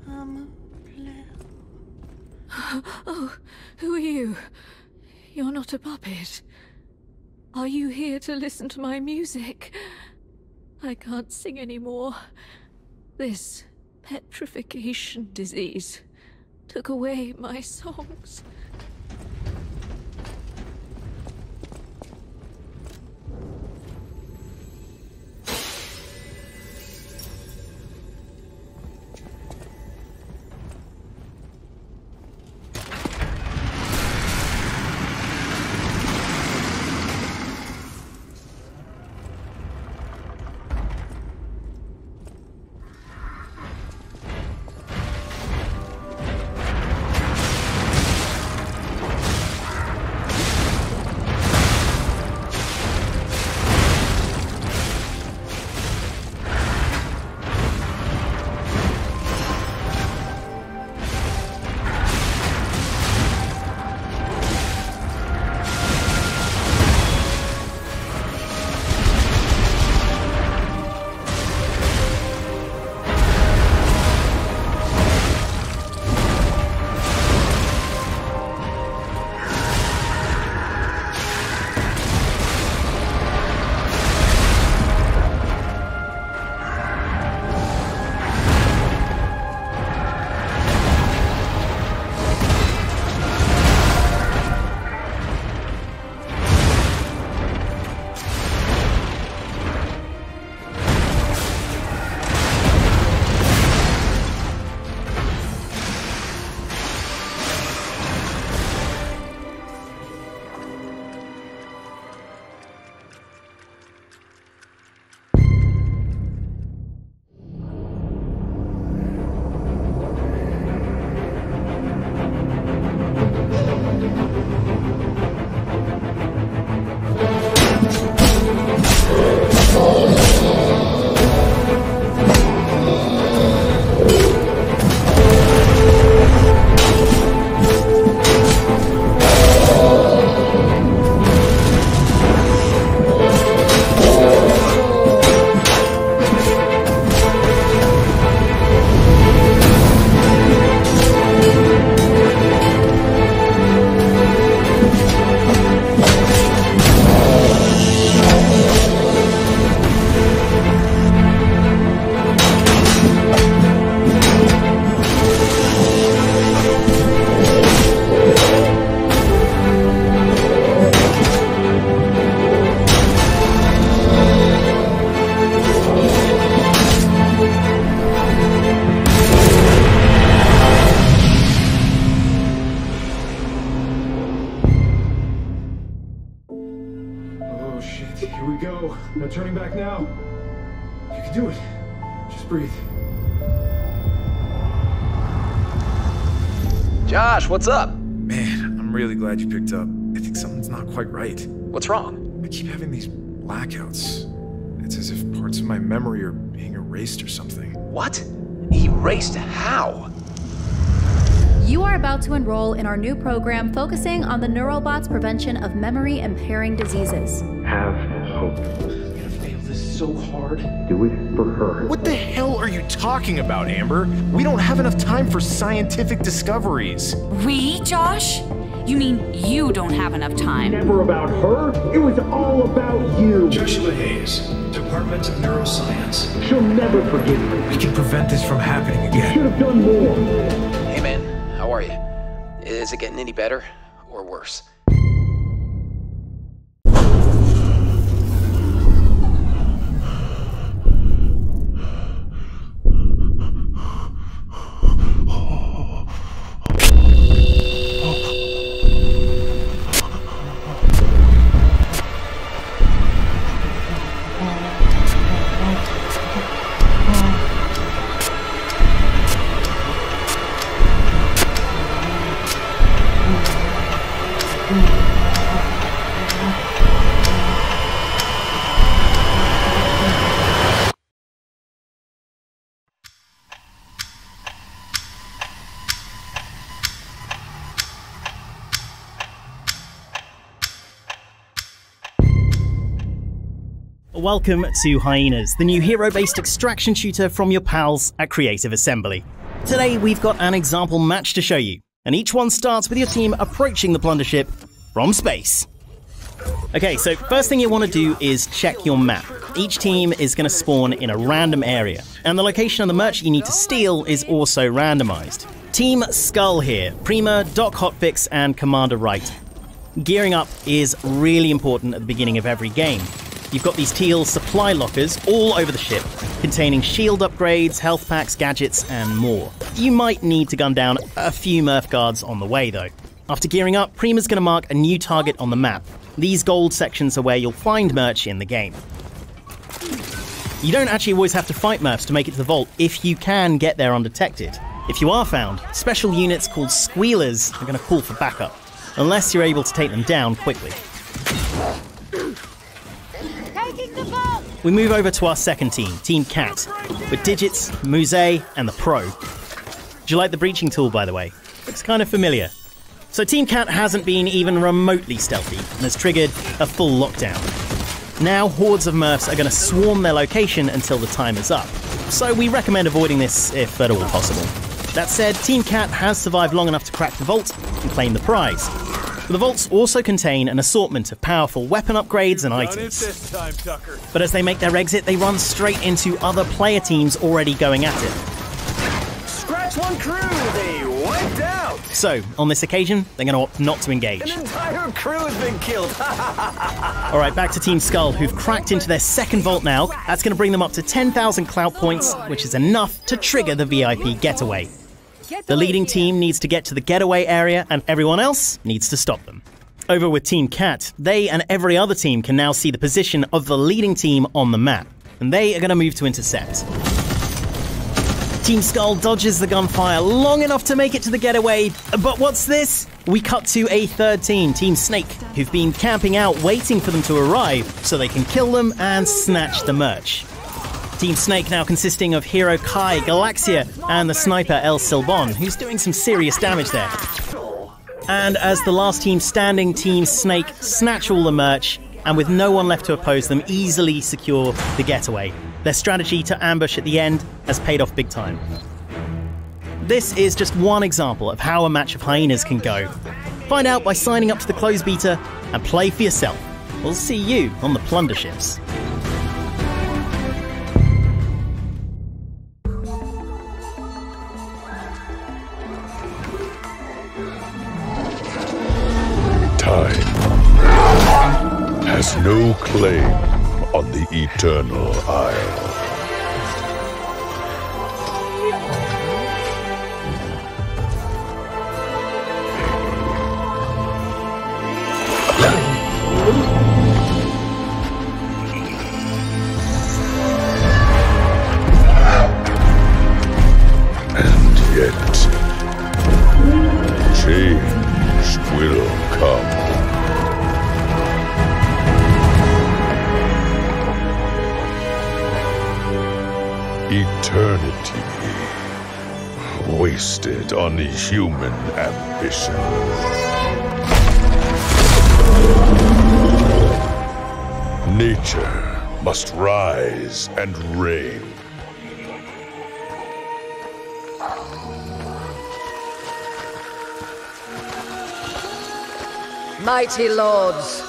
Oh, who are you? You're not a puppet. Are you here to listen to my music? I can't sing anymore. This petrification disease took away my songs. No turning back now. You can do it. Just breathe. Josh, what's up? Man, I'm really glad you picked up. I think something's not quite right. What's wrong? I keep having these blackouts. It's as if parts of my memory are being erased or something. What? Erased how? You are about to enroll in our new program focusing on the Neurobot's prevention of memory-impairing diseases. Have hope. I'm gonna fail this so hard. Do it for her. What the hell are you talking about, Amber? We don't have enough time for scientific discoveries. We, Josh? You mean you don't have enough time? Never about her. It was all about you. Joshua Hayes, Department of Neuroscience. She'll never forgive me. We can prevent this from happening again. Should have done more. Hey man, how are you? Is it getting any better or worse? Welcome to Hyenas, the new hero-based extraction shooter from your pals at Creative Assembly. Today we've got an example match to show you, and each one starts with your team approaching the plunder ship from space. Okay, so first thing you want to do is check your map. Each team is going to spawn in a random area, and the location of the merch you need to steal is also randomized. Team Skull here, Prima, Doc Hotfix, and Commander Wright. Gearing up is really important at the beginning of every game. You've got these teal supply lockers all over the ship, containing shield upgrades, health packs, gadgets, and more. You might need to gun down a few Murph guards on the way though. After gearing up, Prima's going to mark a new target on the map. These gold sections are where you'll find merch in the game. You don't actually always have to fight Murphs to make it to the vault if you can get there undetected. If you are found, special units called Squealers are going to call for backup, unless you're able to take them down quickly. We move over to our second team, Team Cat, with Digits, Musée, and the Pro. Do you like the breaching tool, by the way? Looks kind of familiar. So Team Cat hasn't been even remotely stealthy and has triggered a full lockdown. Now hordes of Murphs are going to swarm their location until the time is up, so we recommend avoiding this if at all possible. That said, Team Cat has survived long enough to crack the vault and claim the prize. The vaults also contain an assortment of powerful weapon upgrades and items. But as they make their exit, they run straight into other player teams already going at it. Scratch one crew, they wiped out! So, on this occasion, they're going to opt not to engage. An entire crew has been killed! Alright, back to Team Skull, who've cracked into their second vault now. That's going to bring them up to 10,000 clout points, which is enough to trigger the VIP getaway. The leading team needs to get to the getaway area, and everyone else needs to stop them. Over with Team Cat, they and every other team can now see the position of the leading team on the map, and they are going to move to intercept. Team Skull dodges the gunfire long enough to make it to the getaway, but what's this? We cut to a third team, Team Snake, who've been camping out waiting for them to arrive so they can kill them and snatch the merch. Team Snake now consisting of Hero Kai, Galaxia, and the sniper El Silbon, who's doing some serious damage there. And as the last team standing, Team Snake snatch all the merch, and with no one left to oppose them, easily secure the getaway. Their strategy to ambush at the end has paid off big time. This is just one example of how a match of Hyenas can go. Find out by signing up to the closed beta and play for yourself. We'll see you on the plunder ships. Time has no claim on the Eternal Isle. And yet, change will come. Eternity wasted on human ambition. Nature must rise and reign. Mighty lords,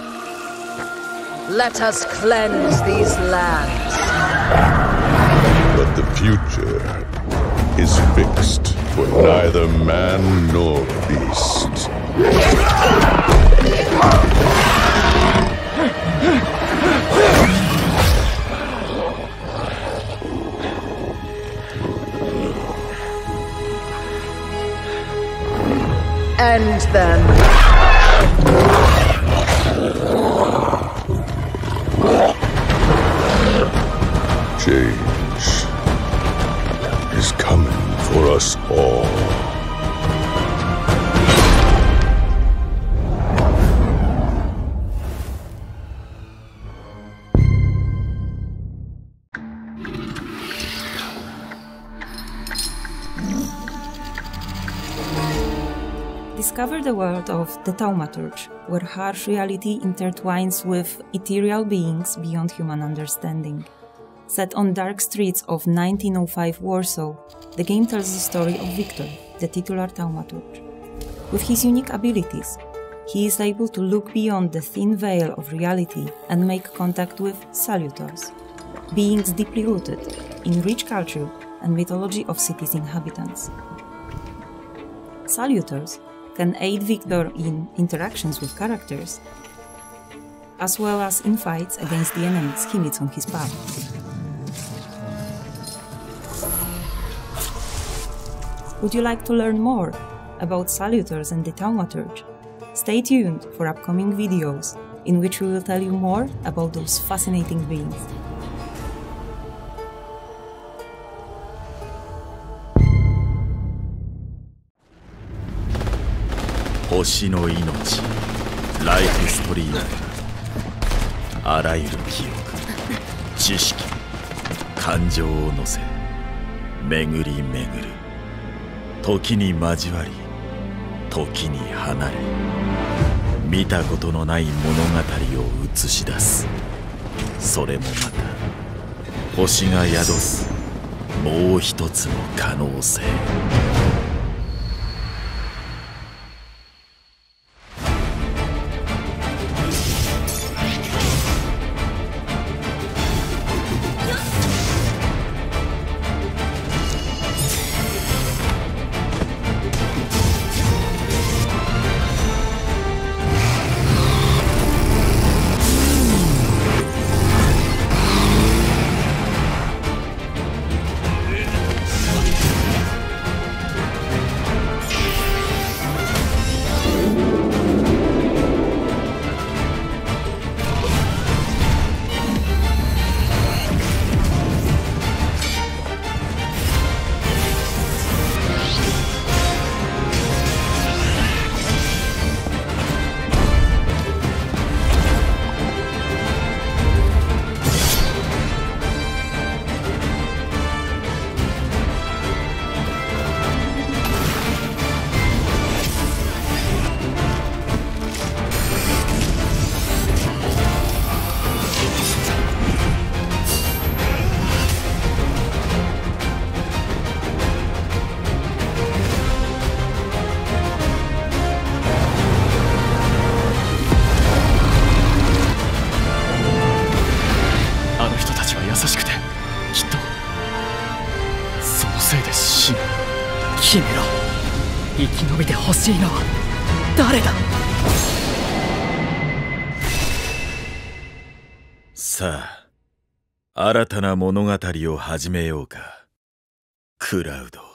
let us cleanse these lands. But the future is fixed for neither man nor beast. End them. Change is coming for us all. Discover the world of the Thaumaturge, where harsh reality intertwines with ethereal beings beyond human understanding. Set on dark streets of 1905 Warsaw, the game tells the story of Victor, the titular Thaumaturge. With his unique abilities, he is able to look beyond the thin veil of reality and make contact with Salutors, beings deeply rooted in rich culture and mythology of cities' inhabitants. Salutors can aid Victor in interactions with characters, as well as in fights against the enemies he meets on his path. Would you like to learn more about Salutors and the Thaumaturge? Stay tuned for upcoming videos in which we will tell you more about those fascinating beings. Hoshi no inochi, life stream. あらゆる記憶、知識、感情を乗せ、巡り巡る。時に交わり、時に離れ、見たことのない物語を映し出す。それもまた星が宿すもう一つの可能性。 姫ろ、生き延びてほしいのは誰だ。 さあ、新たな物語を始めようか、クラウド。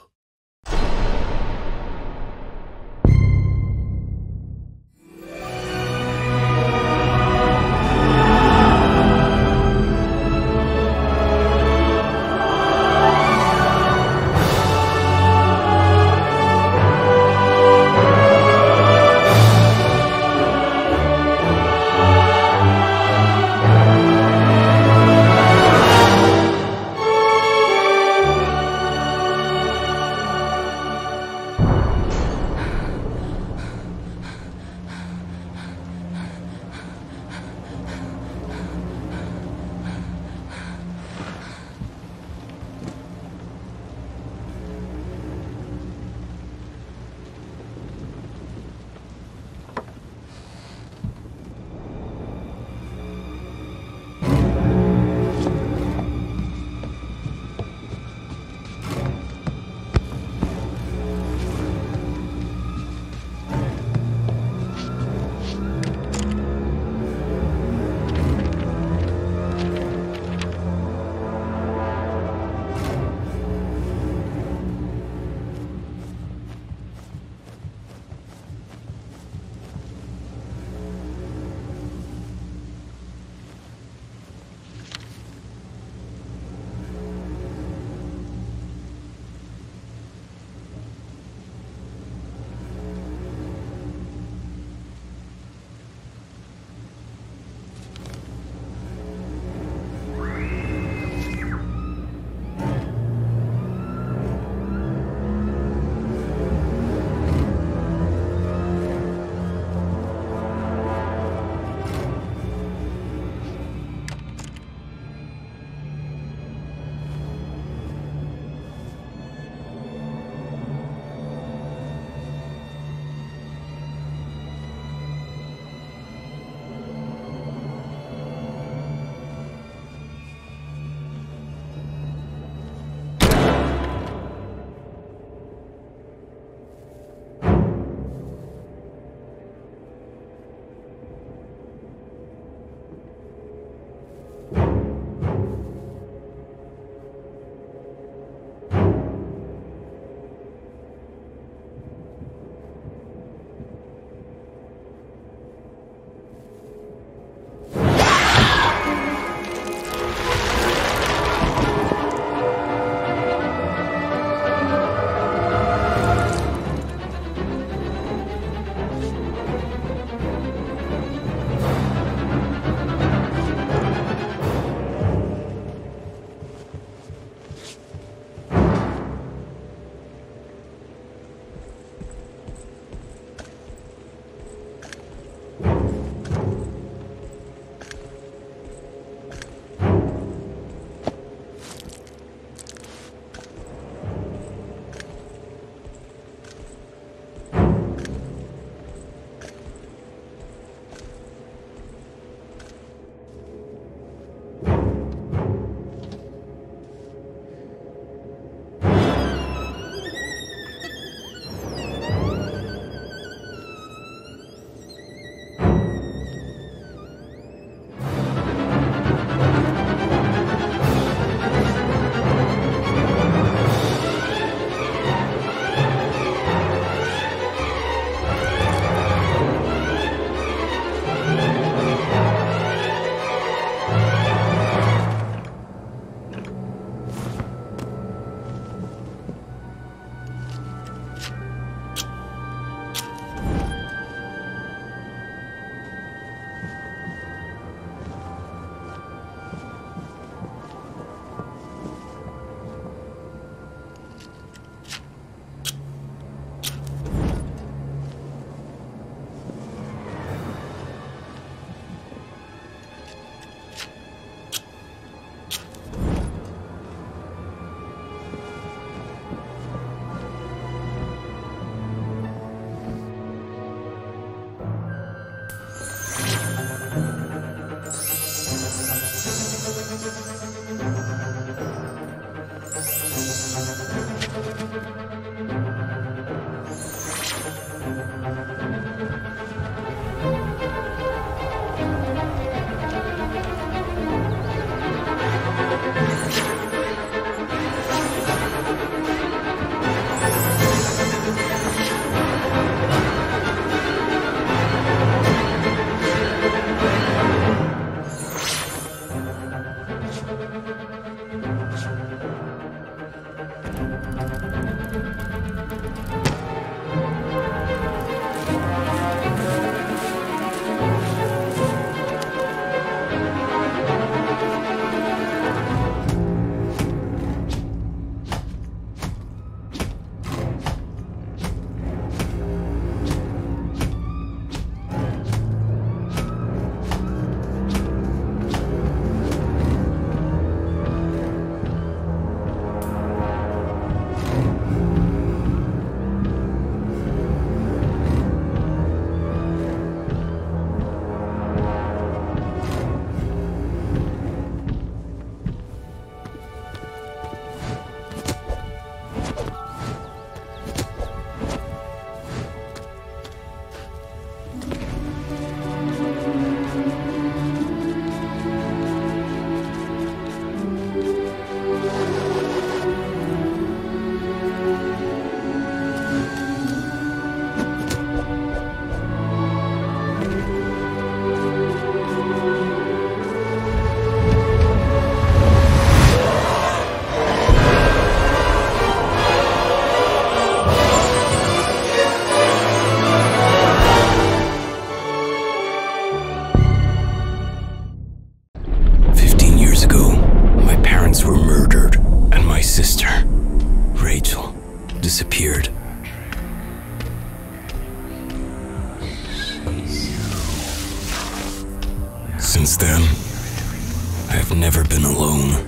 Disappeared. Since then, I have never been alone.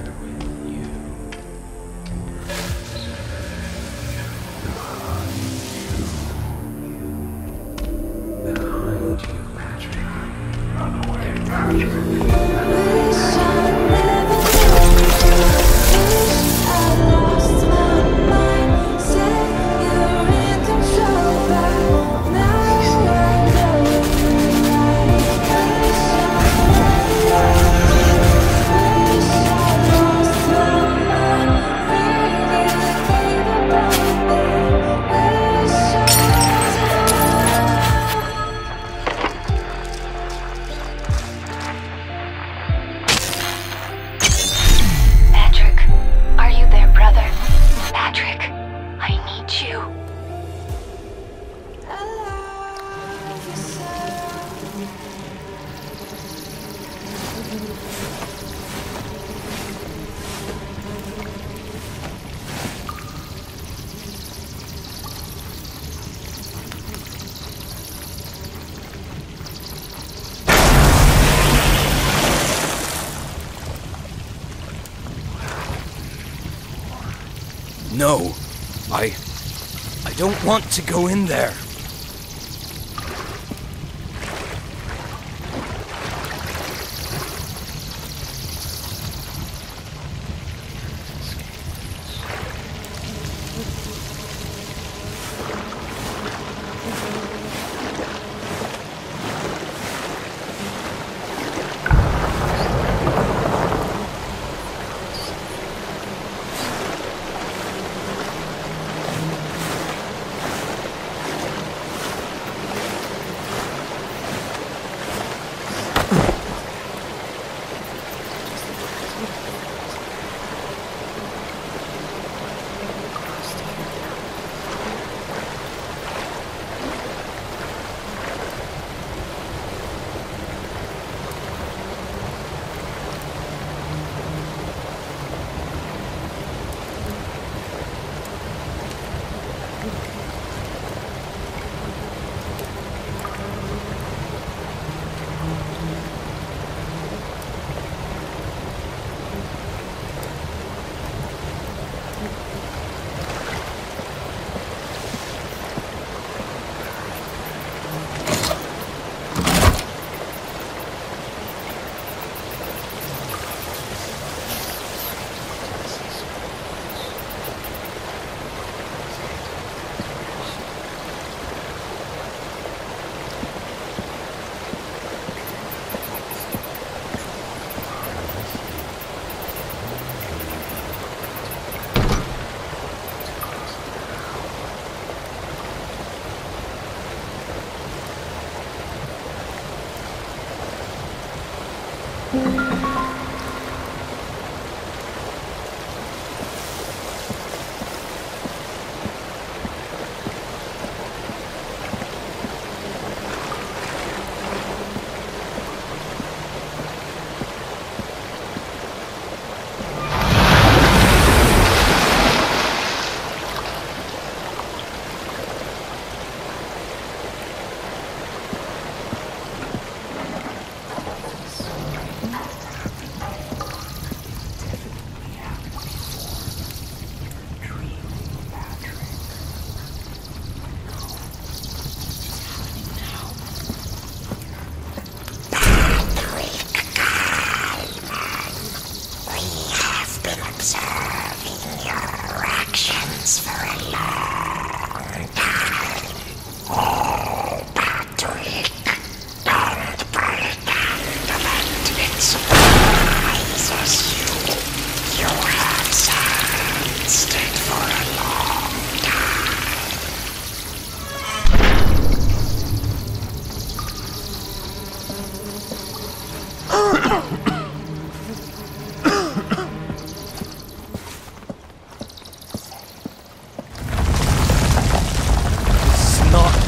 No, I don't want to go in there.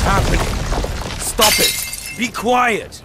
happening? Stop it! Be quiet!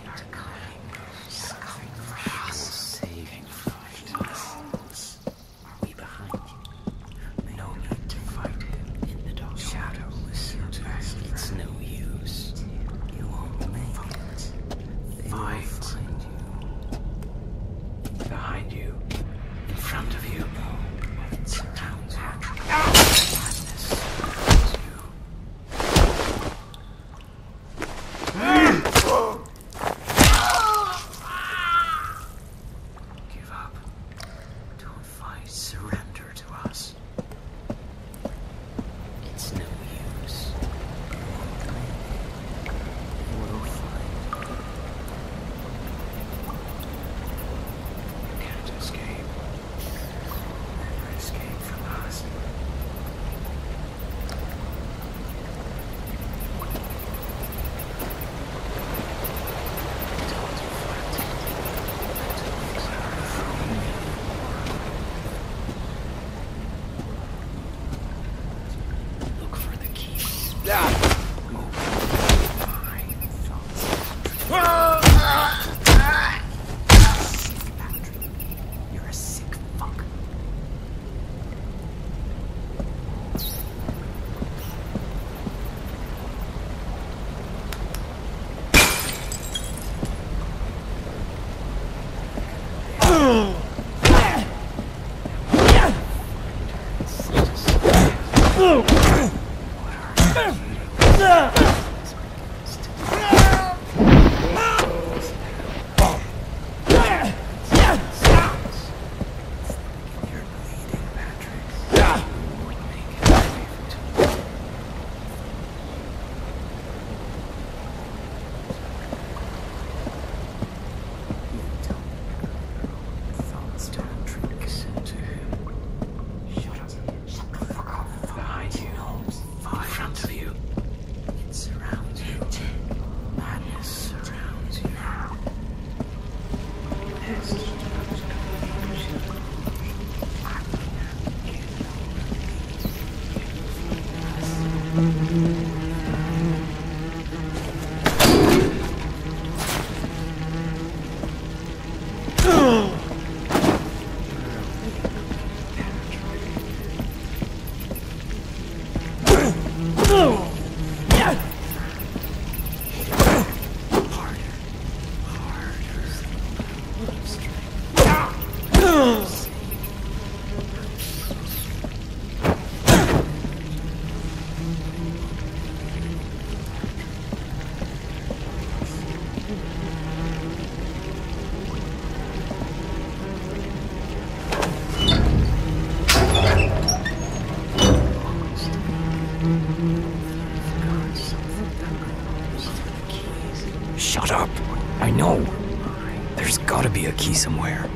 Shut up! I know. There's gotta be a key somewhere.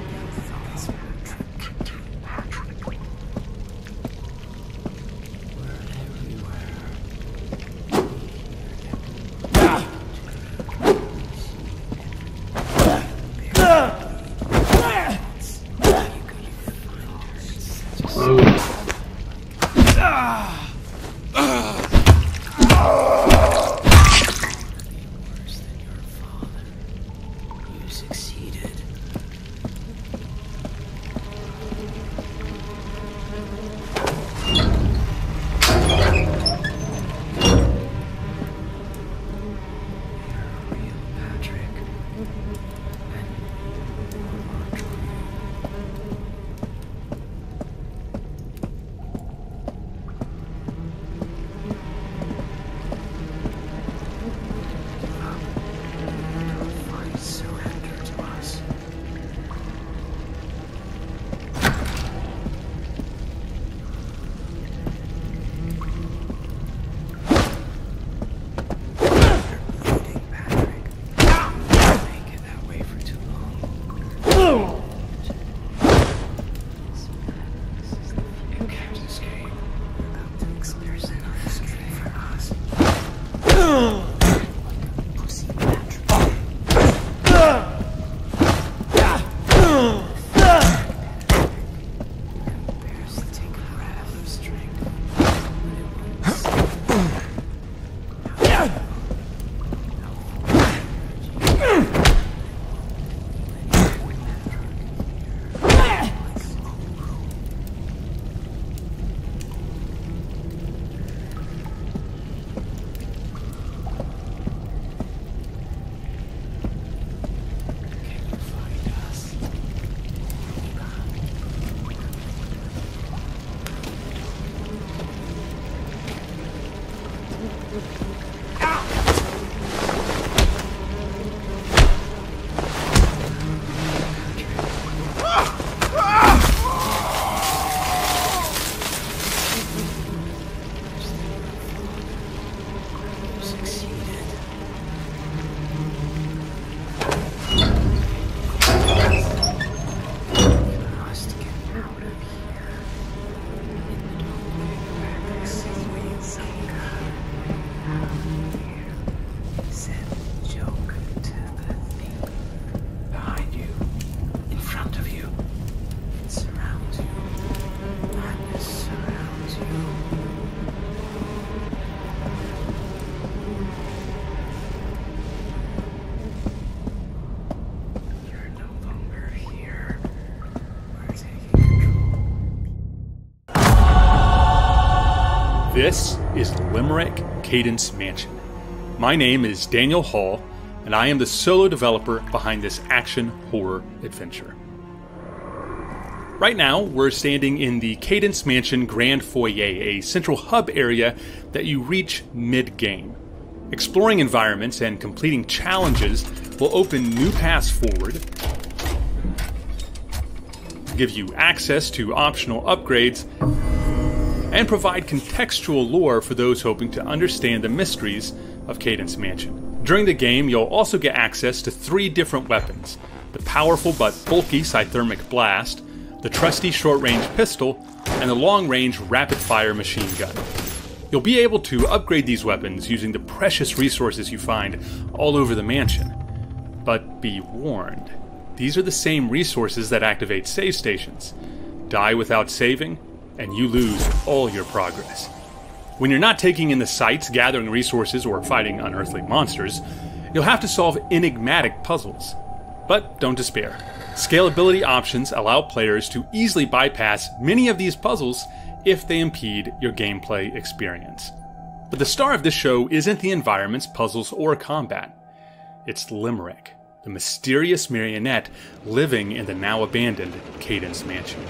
This is Limerick Cadence Mansion. My name is Daniel Hall, and I am the solo developer behind this action horror adventure. Right now, we're standing in the Cadence Mansion Grand Foyer, a central hub area that you reach mid-game. Exploring environments and completing challenges will open new paths forward, give you access to optional upgrades, and provide contextual lore for those hoping to understand the mysteries of Cadence Mansion. During the game, you'll also get access to 3 different weapons: the powerful but bulky Scythermic Blast, the trusty short-range pistol, and the long-range rapid-fire machine gun. You'll be able to upgrade these weapons using the precious resources you find all over the mansion. But be warned, these are the same resources that activate save stations. Die without saving, and you lose all your progress. When you're not taking in the sights, gathering resources, or fighting unearthly monsters, you'll have to solve enigmatic puzzles. But don't despair. Scalability options allow players to easily bypass many of these puzzles if they impede your gameplay experience. But the star of this show isn't the environments, puzzles, or combat. It's Limerick, the mysterious marionette living in the now abandoned Cadence Mansion.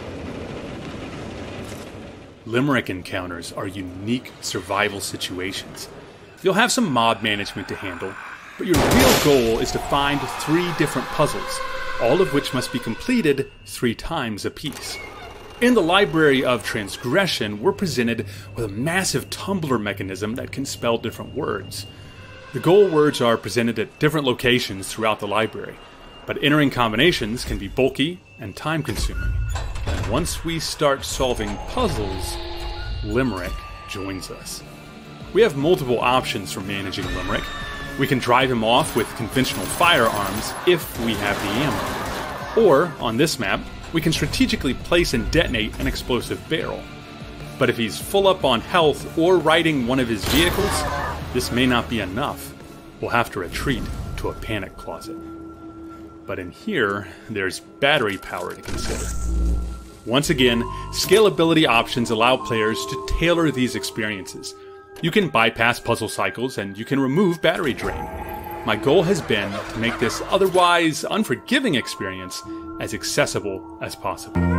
Limerick encounters are unique survival situations. You'll have some mob management to handle, but your real goal is to find 3 different puzzles, all of which must be completed 3 times apiece. In the Library of Transgression, we're presented with a massive tumbler mechanism that can spell different words. The goal words are presented at different locations throughout the library, but entering combinations can be bulky and time-consuming. And once we start solving puzzles, Limerick joins us. We have multiple options for managing Limerick. We can drive him off with conventional firearms if we have the ammo. Or, on this map, we can strategically place and detonate an explosive barrel. But if he's full up on health or riding one of his vehicles, this may not be enough. We'll have to retreat to a panic closet. But in here, there's battery power to consider. Once again, scalability options allow players to tailor these experiences. You can bypass puzzle cycles and you can remove battery drain. My goal has been to make this otherwise unforgiving experience as accessible as possible.